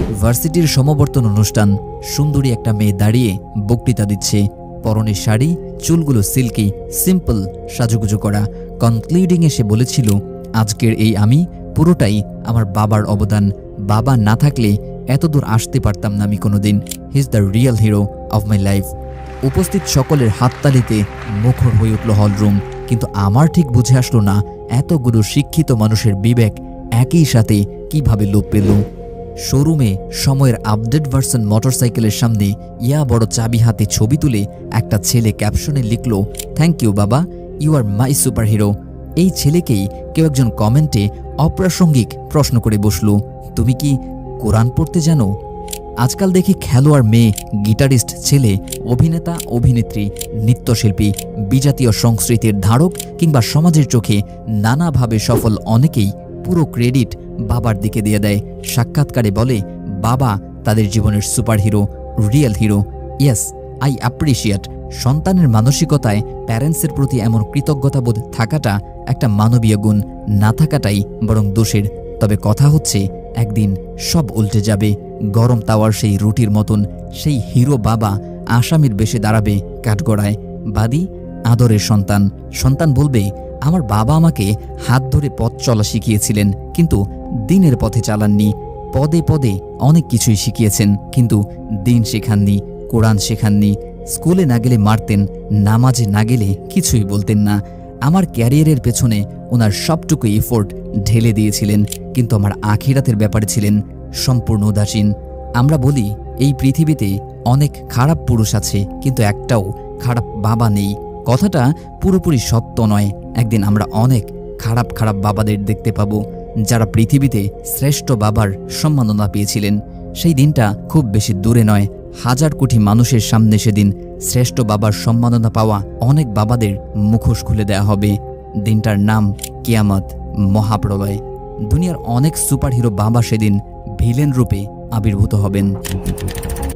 ভার্সিটির সমাবর্তন অনুষ্ঠান। সুন্দরী একটা মেয়ে দাঁড়িয়ে বক্তৃতা দিচ্ছে। পরনে শাড়ি, চুলগুলো সিল্কি, সিম্পল সাজুগুজু করা। কনক্লুডিংয়ে সে বলেছিল, আজকের এই আমি পুরোটাই আমার বাবার অবদান। বাবা না থাকলে এতদূর আসতে পারতাম না আমি কোনোদিন। He is the real hero of my life. উপস্থিত সকলের হাততালিতে মুখর হয়ে উঠল হলরুম। কিন্তু আমার ঠিক বুঝে আসলো না এতগুলো শিক্ষিত মানুষের বিবেক একই সাথে কিভাবে লোপ পেল। শোরুমে সময়ের আপডেট ভার্সন মোটরসাইকেলের সামনে ইয়া বড় চাবি হাতে ছবি তুলে একটা ছেলে ক্যাপশনে লিখল, থ্যাংক ইউ বাবা, you are my superhero. এই ছেলেকেই কেউ একজন কমেন্টে অপ্রাসঙ্গিক প্রশ্ন করে বসল, তুমি কি কোরআন পড়তে জানো? আজকাল দেখি খেলোয়াড় মেয়ে, গিটারিস্ট ছেলে, অভিনেতা অভিনেত্রী, নৃত্যশিল্পী, বিজাতীয় সংস্কৃতির ধারক কিংবা সমাজের চোখে নানাভাবে সফল অনেকেই পুরো ক্রেডিট বাবার দিকে দিয়ে দেয়। সাক্ষাৎকারে বলে বাবা তাদের জীবনের superhero, real hero. Yes, I appreciate. সন্তানের মানসিকতায় প্যারেন্টসের প্রতি এমন কৃতজ্ঞতাবোধ থাকাটা একটা মানবীয় গুণ, না থাকাটাই বরং দোষের। তবে কথা হচ্ছে একদিন সব উল্টে যাবে। গরম তাওয়ার সেই রুটির মতন সেই হিরো বাবা আসামির বেশে দাঁড়াবে কাঠগড়ায়। বাদী আদরের সন্তান। সন্তান বলবে, আমার বাবা আমাকে হাত ধরে পথ চলা শিখিয়েছিলেন, কিন্তু দিনের পথে চালাননি। পদে পদে অনেক কিছুই শিখিয়েছেন, কিন্তু দিন শেখাননি, কোরআন শেখাননি। স্কুলে না গেলে মারতেন, নামাজে না গেলে কিছুই বলতেন না। আমার ক্যারিয়ারের পেছনে ওনার সবটুকু এফোর্ট ঢেলে দিয়েছিলেন, কিন্তু আমার আখিরাতের ব্যাপারে ছিলেন সম্পূর্ণ উদাসীন। আমরা বলি এই পৃথিবীতে অনেক খারাপ পুরুষ আছে, কিন্তু একটাও খারাপ বাবা নেই। কথাটা পুরোপুরি সত্য নয়। একদিন আমরা অনেক খারাপ খারাপ বাবাদের দেখতে পাব, যারা পৃথিবীতে শ্রেষ্ঠ বাবার সম্মাননা পেয়েছিলেন। সেই দিনটা খুব বেশি দূরে নয়। হাজার কোটি মানুষের সামনে সেদিন শ্রেষ্ঠ বাবার সম্মাননা পাওয়া অনেক বাবাদের মুখোশ খুলে দেয়া হবে। দিনটার নাম কিয়ামত, মহাপ্রলয়। দুনিয়ার অনেক সুপারহিরো বাবা সেদিন ভিলেন রূপে আবির্ভূত হবেন।